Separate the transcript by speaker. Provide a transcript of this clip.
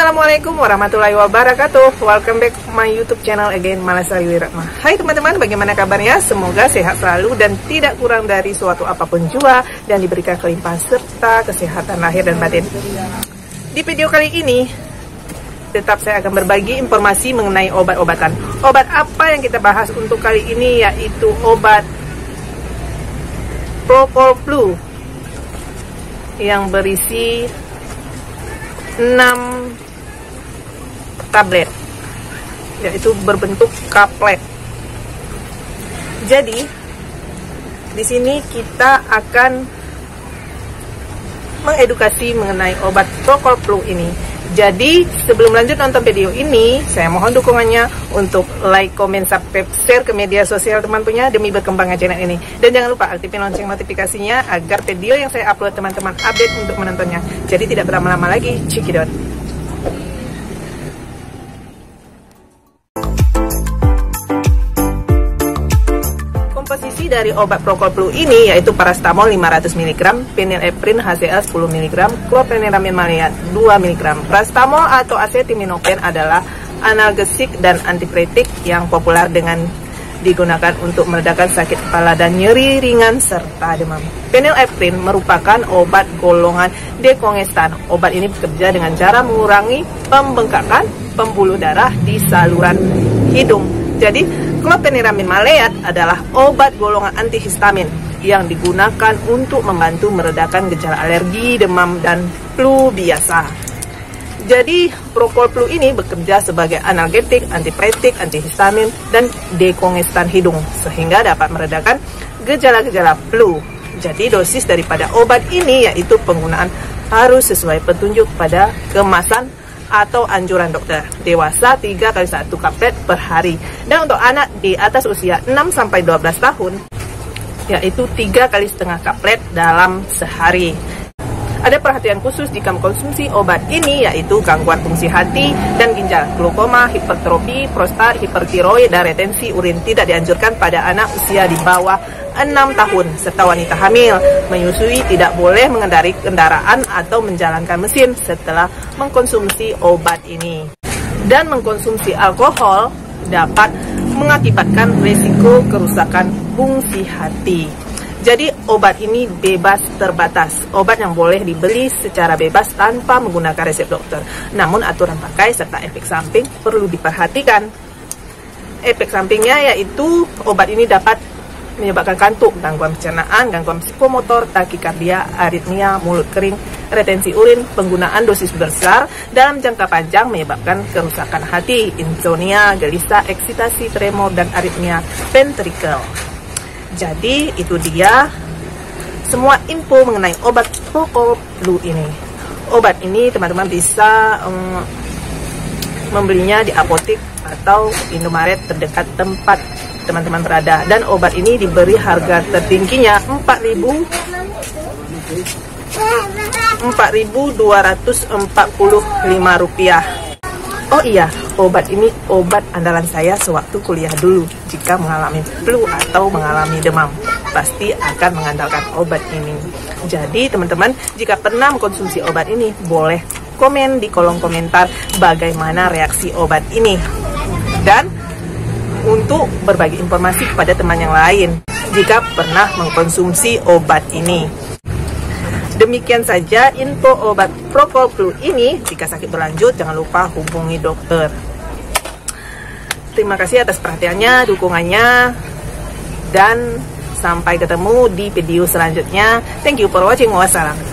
Speaker 1: Assalamualaikum warahmatullahi wabarakatuh. Welcome back to my YouTube channel again, Malasari Wiratma. Hai teman-teman, bagaimana kabarnya? Semoga sehat selalu dan tidak kurang dari suatu apapun jua, dan diberikan kelimpahan serta kesehatan lahir dan batin. Di video kali ini tetap saya akan berbagi informasi mengenai obat-obatan. Obat apa yang kita bahas untuk kali ini, yaitu obat Procol Flu yang berisi 6 tablet, yaitu berbentuk kaplet. Jadi di sini kita akan mengedukasi mengenai obat Procol Flu ini. Jadi sebelum lanjut nonton video ini, saya mohon dukungannya untuk like, komen, subscribe, share ke media sosial teman punya demi berkembangnya channel ini. Dan jangan lupa aktifin lonceng notifikasinya agar video yang saya upload teman-teman update untuk menontonnya. Jadi tidak berlama-lama lagi, cekidot. Komposisi dari obat Procol Flu ini yaitu parastamol 500 mg, phenylephrine HCl 10 mg, chlorpheniramine maleat 2 mg. Parastamol atau acetaminophen adalah analgesik dan antipiretik yang populer dengan digunakan untuk meredakan sakit kepala dan nyeri ringan serta demam. Phenylephrine merupakan obat golongan dekongestan. Obat ini bekerja dengan cara mengurangi pembengkakan pembuluh darah di saluran hidung. Jadi chlorpheniramine maleat adalah obat golongan antihistamin yang digunakan untuk membantu meredakan gejala alergi, demam, dan flu biasa. Jadi Procol Flu ini bekerja sebagai analgetik, antipiretik, antihistamin, dan dekongestan hidung sehingga dapat meredakan gejala-gejala flu. Jadi dosis daripada obat ini yaitu penggunaan harus sesuai petunjuk pada kemasan atau anjuran dokter. Dewasa 3 kali 1 kaplet per hari. Dan untuk anak di atas usia 6-12 tahun yaitu 3 kali setengah kaplet dalam sehari. Ada perhatian khusus jika mengkonsumsi obat ini, yaitu gangguan fungsi hati dan ginjal, glaukoma, hipertrofi prostat, hipertiroid, dan retensi urin tidak dianjurkan pada anak usia di bawah 6 tahun serta wanita hamil. Menyusui tidak boleh mengendarai kendaraan atau menjalankan mesin setelah mengkonsumsi obat ini. Dan mengkonsumsi alkohol dapat mengakibatkan risiko kerusakan fungsi hati. Jadi obat ini bebas terbatas, obat yang boleh dibeli secara bebas tanpa menggunakan resep dokter. Namun aturan pakai serta efek samping perlu diperhatikan. Efek sampingnya yaitu obat ini dapat menyebabkan kantuk, gangguan pencernaan, gangguan psikomotor, takikardia, aritmia, mulut kering, retensi urin. Penggunaan dosis besar dalam jangka panjang menyebabkan kerusakan hati, insomnia, gelisah, eksitasi, tremor, dan aritmia ventrikel. Jadi itu dia semua info mengenai obat Procol Flu ini. Obat ini teman-teman bisa membelinya di apotek atau Indomaret terdekat tempat teman-teman berada. Dan obat ini diberi harga tertingginya Rp4.245. Oh iya, obat ini obat andalan saya sewaktu kuliah dulu. Jika mengalami flu atau mengalami demam, pasti akan mengandalkan obat ini. Jadi teman-teman, jika pernah mengkonsumsi obat ini, boleh komen di kolom komentar bagaimana reaksi obat ini. Dan untuk berbagi informasi kepada teman yang lain jika pernah mengkonsumsi obat ini. Demikian saja info obat Procol Flu ini. Jika sakit berlanjut, jangan lupa hubungi dokter. Terima kasih atas perhatiannya, dukungannya, dan sampai ketemu di video selanjutnya. Thank you for watching. Wassalam.